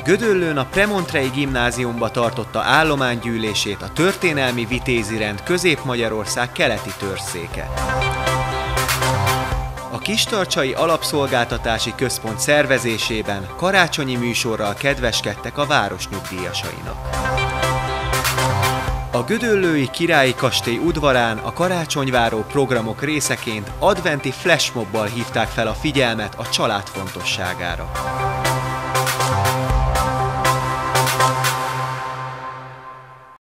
Gödöllőn a Premontrei Gimnáziumba tartotta állománygyűlését a Történelmi Vitézi Rend Közép-Magyarország keleti törzszéke. A Kistarcsai Alapszolgáltatási Központ szervezésében karácsonyi műsorral kedveskedtek a város nyugdíjasainak. A gödöllői Királyi Kastély udvarán a karácsonyváró programok részeként adventi flashmobbal hívták fel a figyelmet a család fontosságára.